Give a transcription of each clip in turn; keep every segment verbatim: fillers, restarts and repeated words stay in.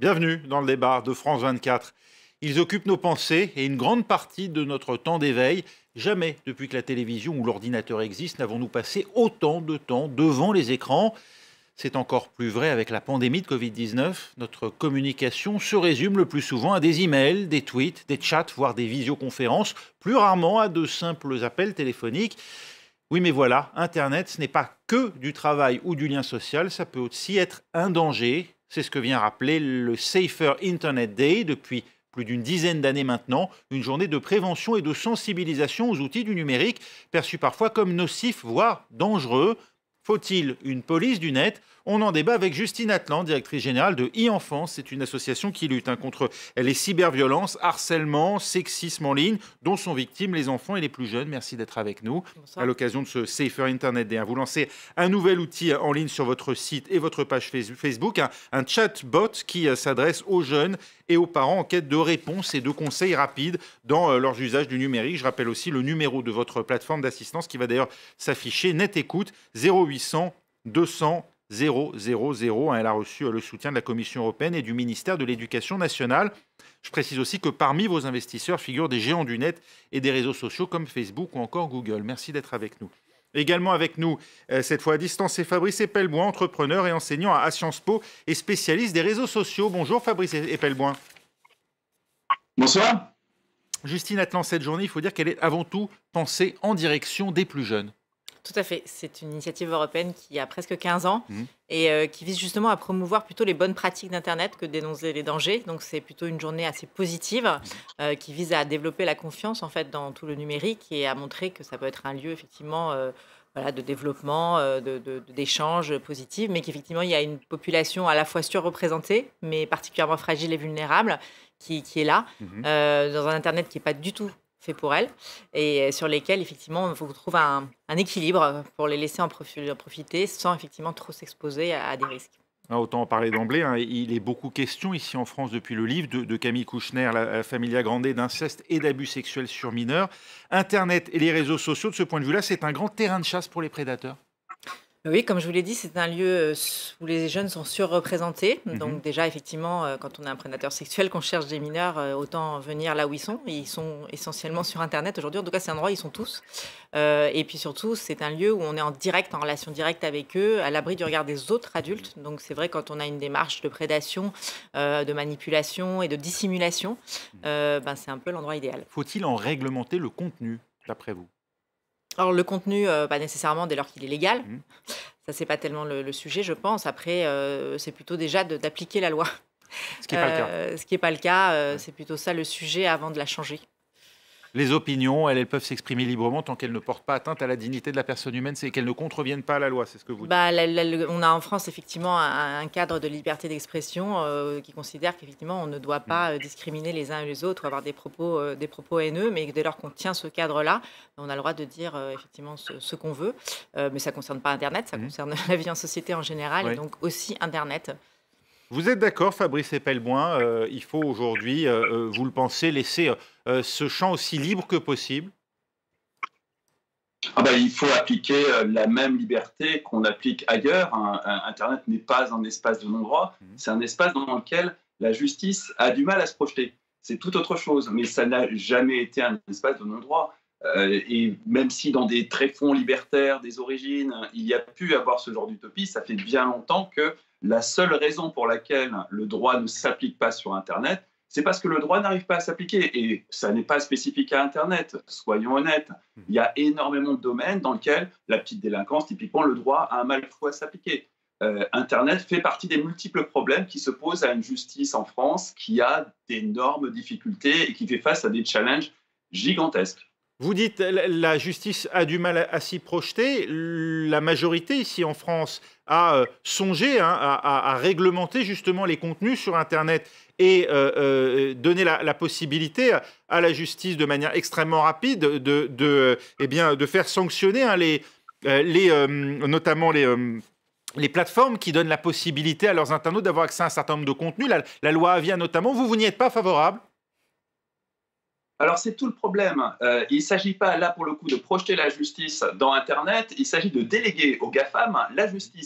Bienvenue dans le débat de France vingt-quatre. Ils occupent nos pensées et une grande partie de notre temps d'éveil. Jamais, depuis que la télévision ou l'ordinateur existent, n'avons-nous passé autant de temps devant les écrans. C'est encore plus vrai avec la pandémie de Covid dix-neuf. Notre communication se résume le plus souvent à des emails, des tweets, des chats, voire des visioconférences, plus rarement à de simples appels téléphoniques. Oui, mais voilà, Internet, ce n'est pas que du travail ou du lien social, ça peut aussi être un danger. C'est ce que vient rappeler le Safer Internet Day depuis plus d'une dizaine d'années maintenant, une journée de prévention et de sensibilisation aux outils du numérique, perçus parfois comme nocifs, voire dangereux. Faut-il une police du net? On en débat avec Justine Atlan, directrice générale de e-Enfance. C'est une association qui lutte hein, contre les cyberviolences, harcèlement, sexisme en ligne, dont sont victimes les enfants et les plus jeunes. Merci d'être avec nous. Bonsoir. À l'occasion de ce Safer Internet Day, vous lancez un nouvel outil en ligne sur votre site et votre page Facebook, un, un chatbot qui s'adresse aux jeunes et aux parents en quête de réponses et de conseils rapides dans leurs usages du numérique. Je rappelle aussi le numéro de votre plateforme d'assistance qui va d'ailleurs s'afficher, Net Écoute, zéro huit cents deux cents zéro zéro zéro. Elle a reçu le soutien de la Commission européenne et du ministère de l'Éducation nationale. Je précise aussi que parmi vos investisseurs figurent des géants du net et des réseaux sociaux comme Facebook ou encore Google. Merci d'être avec nous. Également avec nous, cette fois à distance, c'est Fabrice Epelboin, entrepreneur et enseignant à Sciences Po et spécialiste des réseaux sociaux. Bonjour Fabrice Epelboin. Bonsoir. Justine Atlan, cette journée, il faut dire qu'elle est avant tout pensée en direction des plus jeunes. Tout à fait. C'est une initiative européenne qui a presque quinze ans Mmh. et euh, qui vise justement à promouvoir plutôt les bonnes pratiques d'Internet que dénoncer les dangers. Donc c'est plutôt une journée assez positive euh, qui vise à développer la confiance en fait dans tout le numérique et à montrer que ça peut être un lieu effectivement euh, voilà, de développement, euh, de, de, d'échanges positifs, mais qu'effectivement il y a une population à la fois surreprésentée, mais particulièrement fragile et vulnérable qui, qui est là, Mmh. euh, dans un Internet qui n'est pas du tout fait pour elles et sur lesquels effectivement il faut qu'on trouve un, un équilibre pour les laisser en profi- en profiter sans effectivement trop s'exposer à, à des risques. Ah, autant en parler d'emblée, hein. Il est beaucoup question ici en France depuis le livre de, de Camille Kouchner, la, la Familia Grande, d'inceste et d'abus sexuels sur mineurs. Internet et les réseaux sociaux, de ce point de vue-là, c'est un grand terrain de chasse pour les prédateurs. Oui, comme je vous l'ai dit, c'est un lieu euh, où les jeunes sont surreprésentés. Mhm. Donc déjà, effectivement, euh, quand on est un prédateur sexuel, qu'on cherche des mineurs, euh, autant venir là où ils sont. Et ils sont essentiellement sur Internet aujourd'hui. En tout cas, c'est un endroit où ils sont tous. Euh, et puis surtout, c'est un lieu où on est en direct, en relation directe avec eux, à l'abri du regard des autres adultes. Donc c'est vrai, quand on a une démarche de prédation, euh, de manipulation et de dissimulation, euh, ben, c'est un peu l'endroit idéal. Faut-il en réglementer le contenu, d'après vous? Alors le contenu, euh, pas nécessairement dès lors qu'il est légal. Mhm. Ça, c'est pas tellement le, le sujet, je pense. Après, euh, c'est plutôt déjà de- d'appliquer la loi. Ce qui n'est pas le cas. Euh, ce qui n'est pas le cas, euh, c'est plutôt ça le sujet avant de la changer. Les opinions, elles, elles peuvent s'exprimer librement tant qu'elles ne portent pas atteinte à la dignité de la personne humaine, c'est qu'elles ne contreviennent pas à la loi, c'est ce que vous dites. Bah, la- la- le- on a en France effectivement un, un cadre de liberté d'expression euh, qui considère qu'effectivement on ne doit pas euh, discriminer les uns et les autres ou avoir des propos, euh, des propos haineux, mais dès lors qu'on tient ce cadre-là, on a le droit de dire euh, effectivement ce, ce qu'on veut. Euh, mais ça ne concerne pas Internet, ça Mhm. concerne la vie en société en général Oui. et donc aussi Internet. Vous êtes d'accord, Fabrice Epelboin, euh, il faut aujourd'hui, euh, euh, vous le pensez, laisser euh, euh, ce champ aussi libre que possible? Ah ben, il faut appliquer euh, la même liberté qu'on applique ailleurs. Un- un- Internet n'est pas un espace de non-droit, Mhm. c'est un espace dans lequel la justice a du mal à se projeter. C'est tout autre chose, mais ça n'a jamais été un espace de non-droit. Euh, et même si dans des tréfonds libertaires des origines, il y a pu avoir ce genre d'utopie, ça fait bien longtemps que la seule raison pour laquelle le droit ne s'applique pas sur Internet, c'est parce que le droit n'arrive pas à s'appliquer. Et ça n'est pas spécifique à Internet, soyons honnêtes. Il y a énormément de domaines dans lesquels la petite délinquance, typiquement, le droit a un mal fou à s'appliquer. Euh, Internet fait partie des multiples problèmes qui se posent à une justice en France qui a d'énormes difficultés et qui fait face à des challenges gigantesques. Vous dites la la justice a du mal à, à s'y projeter. La majorité ici en France a euh, songé hein, à, à- à réglementer justement les contenus sur Internet et euh, euh, donner la, la possibilité à, à la justice de manière extrêmement rapide de, de, eh bien, de faire sanctionner hein, les, euh, les, euh, notamment les... euh, les plateformes qui donnent la possibilité à leurs internautes d'avoir accès à un certain nombre de contenus. La, la loi Avia notamment, vous, vous n'y êtes pas favorable? Alors, c'est tout le problème. Euh, il ne s'agit pas, là, pour le coup, de projeter la justice dans Internet. Il s'agit de déléguer aux GAFAM la justice.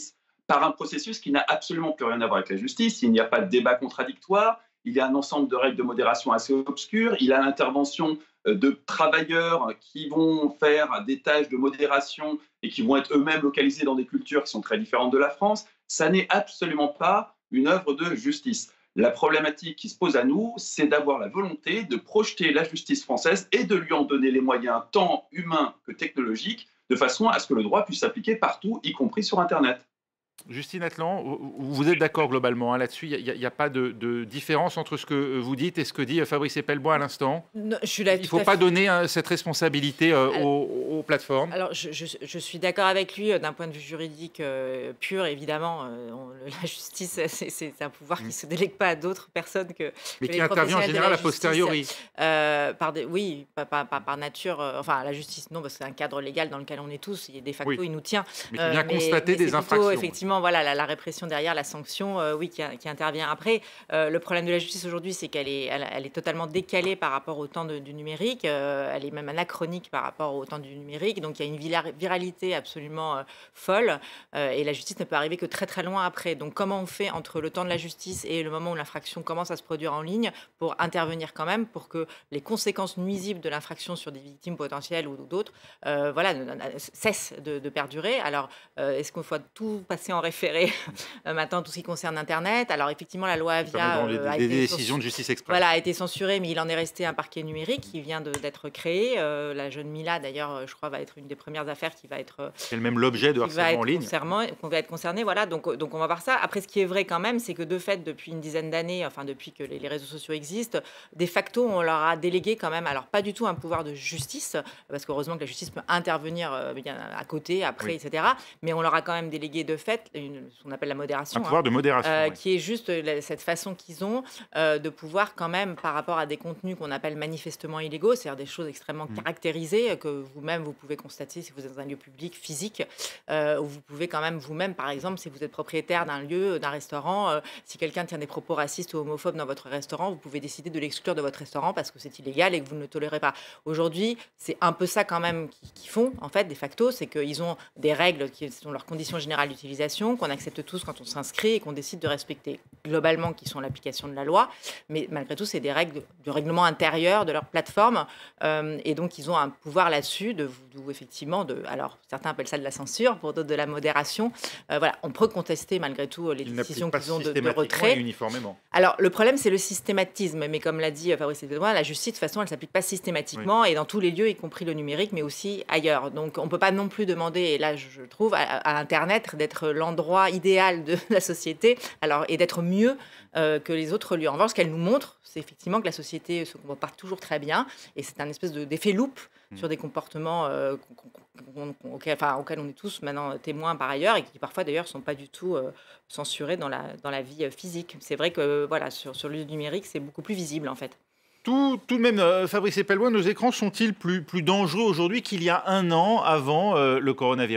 par un processus qui n'a absolument plus rien à voir avec la justice. Il n'y a pas de débat contradictoire, il y a un ensemble de règles de modération assez obscures, il y a l'intervention de travailleurs qui vont faire des tâches de modération et qui vont être eux-mêmes localisés dans des cultures qui sont très différentes de la France. Ça n'est absolument pas une œuvre de justice. La problématique qui se pose à nous, c'est d'avoir la volonté de projeter la justice française et de lui en donner les moyens tant humains que technologiques, de façon à ce que le droit puisse s'appliquer partout, y compris sur Internet. Justine Atlan, vous êtes d'accord globalement hein, là-dessus, il n'y a, a pas de, de différence entre ce que vous dites et ce que dit Fabrice Epelbois à l'instant. Il ne faut pas donner hein, cette responsabilité euh, alors, aux, aux plateformes. Alors, je, je, je suis d'accord avec lui d'un point de vue juridique euh, pur, évidemment. Euh, on, la justice, c'est un pouvoir qui ne se délègue pas à d'autres personnes que. Mais que qui les intervient en général a posteriori. Euh, par des, oui, par, par, par nature. Euh, enfin, la justice, non, parce que c'est un cadre légal dans lequel on est tous. Et de facto, oui. il nous tient. Mais qui vient euh, constater mais, mais des infractions. Plutôt, effectivement, voilà, la, la répression derrière, la sanction, euh, oui, qui, qui intervient. Après, euh, le problème de la justice aujourd'hui, c'est qu'elle est, elle, elle est totalement décalée par rapport au temps de, du numérique. Euh, elle est même anachronique par rapport au temps du numérique. Donc, il y a une viralité absolument euh, folle. Euh, et la justice ne peut arriver que très, très loin après. Donc, comment on fait entre le temps de la justice et le moment où l'infraction commence à se produire en ligne pour intervenir quand même, pour que les conséquences nuisibles de l'infraction sur des victimes potentielles ou d'autres, euh, voilà, cessent de, de perdurer. Alors, euh, est-ce qu'il faut tout passer en référé maintenant, tout ce qui concerne Internet? Alors, effectivement, la loi Avia euh, a des, des décisions de justice express. Voilà, a été censurée, mais il en est resté un parquet numérique qui vient d'être créé. Euh, la jeune Mila, d'ailleurs, je crois, va être une des premières affaires qui va être... C'est même l'objet de harcèlement en ligne. Qu'on va être concerné, voilà, donc, donc on va voir ça. Après, ce qui est vrai quand même, c'est que de fait, depuis une dizaine d'années, enfin depuis que les, les réseaux sociaux existent, de facto, on leur a délégué quand même, alors pas du tout un pouvoir de justice, parce qu'heureusement que la justice peut intervenir euh, bien à côté, après, oui. et cetera. Mais on leur a quand même délégué de fait une, ce qu'on appelle la modération. Un pouvoir hein, de modération. Euh, oui. Qui est juste la, cette façon qu'ils ont euh, de pouvoir quand même, par rapport à des contenus qu'on appelle manifestement illégaux, c'est-à-dire des choses extrêmement mmh. caractérisées, que vous-même, vous pouvez constater si vous êtes dans un lieu public, physique, euh, où vous pouvez quand même vous-même, par exemple, si vous êtes propriétaire d'un lieu, d'un restaurant, euh, si quelqu'un tient des propos racistes ou homophobes dans votre restaurant, vous pouvez décider de l'exclure de votre restaurant parce que c'est illégal et que vous ne le tolérez pas. Aujourd'hui, c'est un peu ça quand même qu'ils font, en fait, de facto, c'est qu'ils ont des règles qui sont leurs conditions générales d'utilisation, qu'on accepte tous quand on s'inscrit et qu'on décide de respecter globalement, qui sont l'application de la loi. Mais malgré tout, c'est des règles du règlement intérieur de leur plateforme. Euh, et donc, ils ont un pouvoir là-dessus, de, de, effectivement, de, alors certains appellent ça de la censure, pour d'autres de la modération. Euh, voilà, on peut contester malgré tout les ils décisions qu'ils ont de, de retrait. Et uniformément. Alors, le problème, c'est le systématisme. Mais comme l'a dit Fabrice Epelbois, la justice, de toute façon, elle ne s'applique pas systématiquement oui. et dans tous les lieux, y compris le numérique, mais aussi ailleurs. Donc, on ne peut pas non plus demander, et là, je trouve, à, à Internet d'être l'endroit idéal de la société alors, et d'être mieux euh, que les autres lieux. En revanche, ce qu'elle nous montre, c'est effectivement que la société se comporte toujours très bien et c'est un espèce d'effet de, loupe mmh. sur des comportements euh, qu qu auxquels, enfin, auxquels on est tous maintenant témoins par ailleurs et qui parfois d'ailleurs ne sont pas du tout euh, censurés dans la, dans la vie physique. C'est vrai que voilà, sur, sur le numérique, c'est beaucoup plus visible en fait. Tout, tout de même, euh, Fabrice Epelbois, nos écrans sont-ils plus, plus dangereux aujourd'hui qu'il y a un an avant euh, le coronavirus ?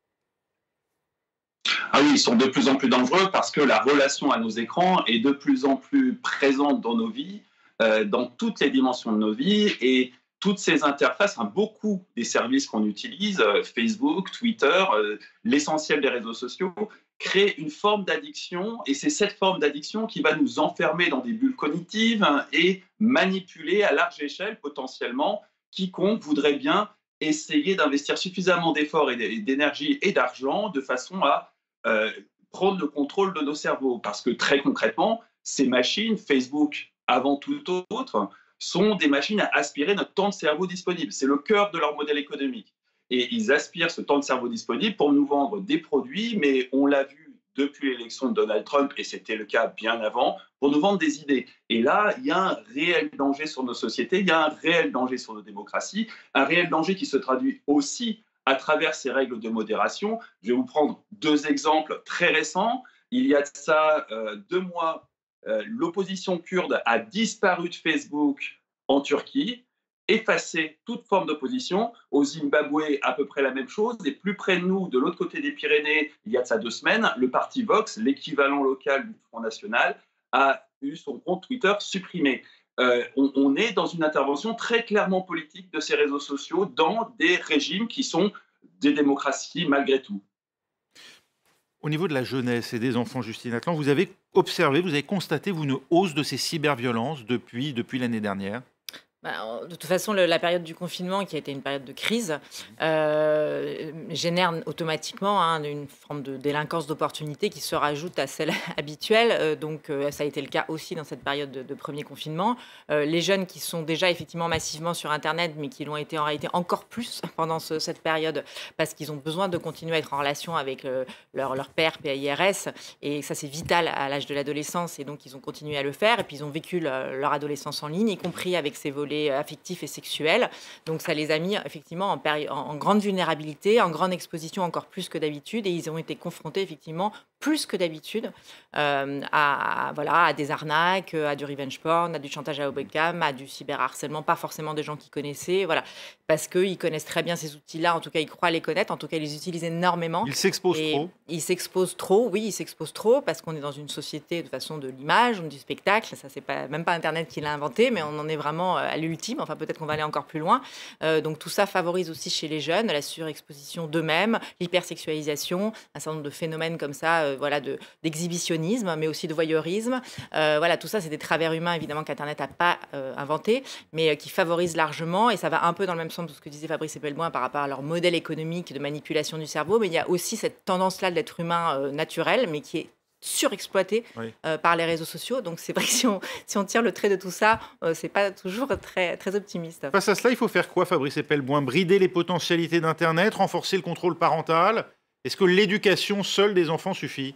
Ah oui, ils sont de plus en plus dangereux parce que la relation à nos écrans est de plus en plus présente dans nos vies, euh, dans toutes les dimensions de nos vies et toutes ces interfaces, hein, beaucoup des services qu'on utilise, euh, Facebook, Twitter, euh, l'essentiel des réseaux sociaux, créent une forme d'addiction et c'est cette forme d'addiction qui va nous enfermer dans des bulles cognitives hein, et manipuler à large échelle potentiellement quiconque voudrait bien essayer d'investir suffisamment d'efforts et d'énergie et d'argent de façon à Euh, prendre le contrôle de nos cerveaux. Parce que très concrètement, ces machines, Facebook avant tout autre, sont des machines à aspirer notre temps de cerveau disponible. C'est le cœur de leur modèle économique. Et ils aspirent ce temps de cerveau disponible pour nous vendre des produits, mais on l'a vu depuis l'élection de Donald Trump, et c'était le cas bien avant, pour nous vendre des idées. Et là, il y a un réel danger sur nos sociétés, il y a un réel danger sur nos démocraties, un réel danger qui se traduit aussi à travers ces règles de modération. Je vais vous prendre deux exemples très récents. Il y a de ça euh, deux mois, euh, l'opposition kurde a disparu de Facebook en Turquie, effacé toute forme d'opposition. Au Zimbabwe, à peu près la même chose. Et plus près de nous, de l'autre côté des Pyrénées, il y a de ça deux semaines, le parti Vox, l'équivalent local du Front National, a eu son compte Twitter supprimé. Euh, on, on est dans une intervention très clairement politique de ces réseaux sociaux dans des régimes qui sont des démocraties malgré tout. Au niveau de la jeunesse et des enfants, Justine Atlan, vous avez observé, vous avez constaté, vous, une hausse de ces cyberviolences depuis, depuis l'année dernière? Bah, de toute façon, le- la période du confinement, qui a été une période de crise, euh, génère automatiquement hein, une forme de délinquance d'opportunité qui se rajoute à celle habituelle. Euh, donc, euh, ça a été le cas aussi dans cette période de, de premier confinement. Euh, les jeunes qui sont déjà effectivement massivement sur Internet, mais qui l'ont été en réalité encore plus pendant ce- cette période, parce qu'ils ont besoin de continuer à être en relation avec euh, leur, leur père, P I R S, et ça c'est vital à l'âge de l'adolescence, et donc ils ont continué à le faire, et puis ils ont vécu le- leur adolescence en ligne, y compris avec ces volets affectifs et sexuels. Donc ça les a mis effectivement en, péri- en- en grande vulnérabilité, en grande exposition encore plus que d'habitude, et ils ont été confrontés effectivement plus que d'habitude euh, à, à- voilà, à des arnaques, à du revenge porn, à du chantage à la webcam, à du cyberharcèlement, pas forcément des gens qui connaissaient, voilà, parce qu'ils connaissent très bien ces outils-là, en tout cas ils croient les connaître, en tout cas ils les utilisent énormément. Ils s'exposent Et trop? ils s'exposent trop, oui, ils s'exposent trop parce qu'on est dans une société de façon de l'image, du spectacle. Ça, c'est pas, même pas Internet qui l'a inventé, mais on en est vraiment euh, à l'ultime. Enfin, peut-être qu'on va aller encore plus loin. Euh, donc, tout ça favorise aussi chez les jeunes la surexposition d'eux-mêmes, l'hypersexualisation, un certain nombre de phénomènes comme ça, euh, voilà, de, d'exhibitionnisme, mais aussi de voyeurisme. Euh, voilà, tout ça, c'est des travers humains, évidemment, qu'Internet n'a pas euh, inventé, mais euh, qui favorisent largement. Et ça va un peu dans le même sens de ce que disait Fabrice Epelboin par rapport à leur modèle économique de manipulation du cerveau. Mais il y a aussi cette tendance-là de l'être humain euh, naturel, mais qui est surexploité Oui. euh, par les réseaux sociaux. Donc c'est vrai que si on, si on tire le trait de tout ça, euh, c'est pas toujours très, très optimiste. Face à cela, il faut faire quoi, Fabrice Epelboin? Brider les potentialités d'Internet, renforcer le contrôle parental? Est-ce que l'éducation seule des enfants suffit?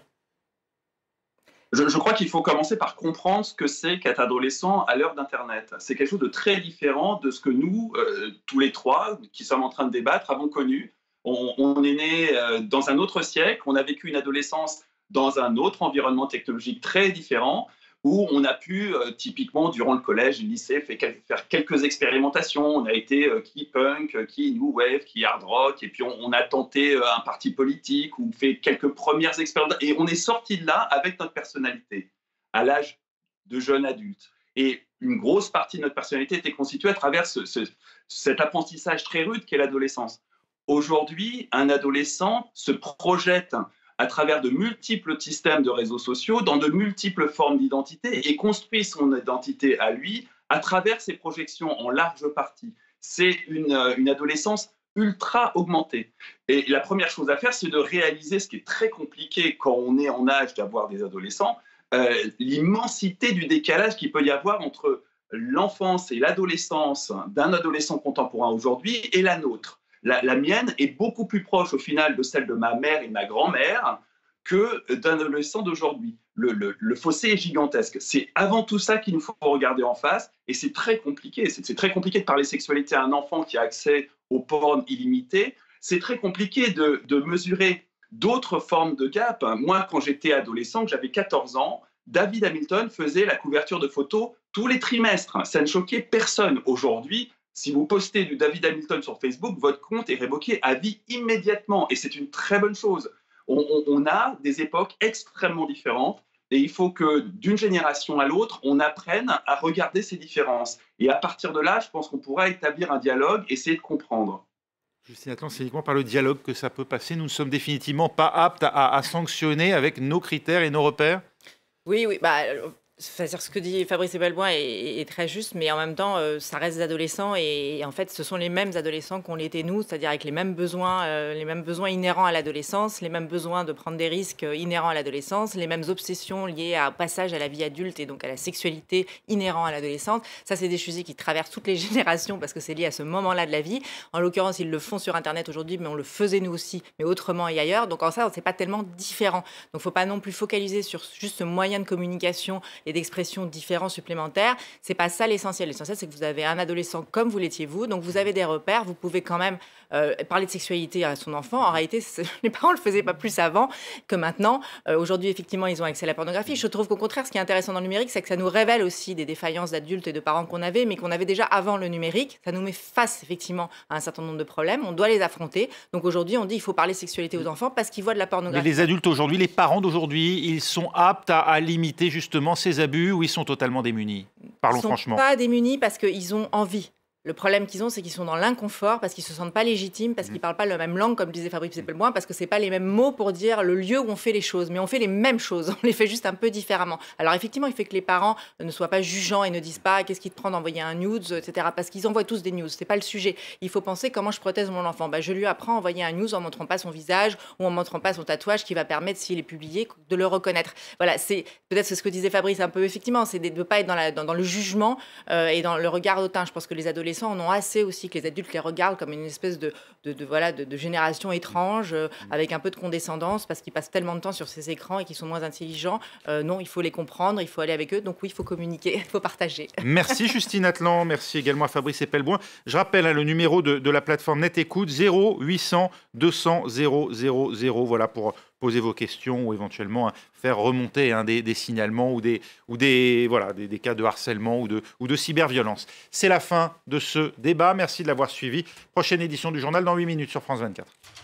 Je, je crois qu'il faut commencer par comprendre ce que c'est qu'être adolescent à l'heure d'Internet. C'est quelque chose de très différent de ce que nous, euh, tous les trois, qui sommes en train de débattre, avons connu. On, on est né euh, dans un autre siècle, on a vécu une adolescence dans un autre environnement technologique très différent, où on a pu, euh, typiquement, durant le collège et le lycée, fait quel- faire quelques expérimentations. On a été euh, qui punk, euh, qui new wave, qui hard rock, et puis on, on a tenté euh, un parti politique ou fait quelques premières expérimentations. Et on est sorti de là avec notre personnalité, à l'âge de jeune adulte. Et une grosse partie de notre personnalité était constituée à travers ce, ce- cet apprentissage très rude qu'est l'adolescence. Aujourd'hui, un adolescent se projette à travers de multiples systèmes de réseaux sociaux, dans de multiples formes d'identité, et construit son identité à lui à travers ses projections en large partie. C'est une, une adolescence ultra augmentée. Et la première chose à faire, c'est de réaliser ce qui est très compliqué quand on est en âge d'avoir des adolescents, euh, l'immensité du décalage qu'il peut y avoir entre l'enfance et l'adolescence d'un adolescent contemporain aujourd'hui et la nôtre. La, la mienne est beaucoup plus proche au final de celle de ma mère et de ma grand-mère que d'un adolescent d'aujourd'hui. Le, le, le fossé est gigantesque. C'est avant tout ça qu'il nous faut regarder en face, et c'est très compliqué. C'est, c'est très compliqué de parler sexualité à un enfant qui a accès au porn illimité. C'est très compliqué de, de mesurer d'autres formes de gap. Moi, quand j'étais adolescent, que j'avais quatorze ans, David Hamilton faisait la couverture de photos tous les trimestres. Ça ne choquait personne. Aujourd'hui, si vous postez du David Hamilton sur Facebook, votre compte est révoqué à vie immédiatement. Et c'est une très bonne chose. On, on, on a des époques extrêmement différentes. Et il faut que d'une génération à l'autre, on apprenne à regarder ces différences. Et à partir de là, je pense qu'on pourra établir un dialogue, essayer de comprendre. Justine Atlan, c'est uniquement par le dialogue que ça peut passer. Nous ne sommes définitivement pas aptes à, à sanctionner avec nos critères et nos repères. Oui, oui, bah, euh, c'est-à-dire ce que dit Fabrice Epelboin est, est- est très juste, mais en même temps, euh, ça reste des adolescents et, et en fait, ce sont les mêmes adolescents qu'on l'était nous, c'est-à-dire avec les mêmes besoins, euh, les mêmes besoins inhérents à l'adolescence, les mêmes besoins de prendre des risques euh, inhérents à l'adolescence, les mêmes obsessions liées au passage à la vie adulte et donc à la sexualité inhérent à l'adolescence. Ça, c'est des sujets qui traversent toutes les générations parce que c'est lié à ce moment-là de la vie. En l'occurrence, ils le font sur Internet aujourd'hui, mais on le faisait nous aussi, mais autrement et ailleurs. Donc en ça, c'est pas tellement différent. Donc il ne faut pas non plus focaliser sur juste ce moyen de communication et d'expression différents supplémentaires. C'est pas ça l'essentiel. L'essentiel, c'est que vous avez un adolescent comme vous l'étiez vous, donc vous avez des repères, vous pouvez quand même euh, parler de sexualité à son enfant. En réalité, les parents ne le faisaient pas plus avant que maintenant. Euh, aujourd'hui, effectivement, ils ont accès à la pornographie. Je trouve qu'au contraire, ce qui est intéressant dans le numérique, c'est que ça nous révèle aussi des défaillances d'adultes et de parents qu'on avait, mais qu'on avait déjà avant le numérique. Ça nous met face, effectivement, à un certain nombre de problèmes. On doit les affronter. Donc aujourd'hui, on dit qu'il faut parler sexualité aux enfants parce qu'ils voient de la pornographie. Mais les adultes aujourd'hui, les parents d'aujourd'hui, ils sont aptes à, à limiter justement ces abus ou ils sont totalement démunis? Parlons Ils sont franchement. pas démunis parce qu'ils ont envie. Le problème qu'ils ont, c'est qu'ils sont dans l'inconfort parce qu'ils ne se sentent pas légitimes, parce qu'ils ne parlent pas la même langue, comme disait Fabrice Epelboin, parce que ce n'est pas les mêmes mots pour dire le lieu où on fait les choses. Mais on fait les mêmes choses, on les fait juste un peu différemment. Alors effectivement, il fait que les parents ne soient pas jugeants et ne disent pas qu'est-ce qui te prend d'envoyer un news, et cetera. Parce qu'ils envoient tous des news, ce n'est pas le sujet. Il faut penser comment je protège mon enfant. Bah, je lui apprends à envoyer un news en ne montrant pas son visage ou en ne montrant pas son tatouage qui va permettre, s'il est publié, de le reconnaître. Voilà, c'est peut-être ce que disait Fabrice un peu, effectivement, c'est de ne pas être dans, la, dans, dans le jugement euh, et dans le regard hautain. Je pense que les adolescents en ont assez aussi que les adultes les regardent comme une espèce de, de, de, voilà, de, de génération étrange, euh, avec un peu de condescendance, parce qu'ils passent tellement de temps sur ces écrans et qu'ils sont moins intelligents. Euh, non, il faut les comprendre, il faut aller avec eux. Donc oui, il faut communiquer, il faut partager. Merci Justine Atlan, merci également à Fabrice Epelboin. Je rappelle hein, le numéro de, de la plateforme Net Écoute, zéro huit cents deux cents zéro zéro zéro, voilà, pour poser vos questions ou éventuellement hein, faire remonter hein, des, des signalements ou, des, ou des, voilà, des, des cas de harcèlement ou de, ou de cyberviolence. C'est la fin de ce débat. Merci de l'avoir suivi. Prochaine édition du journal dans huit minutes sur France vingt-quatre.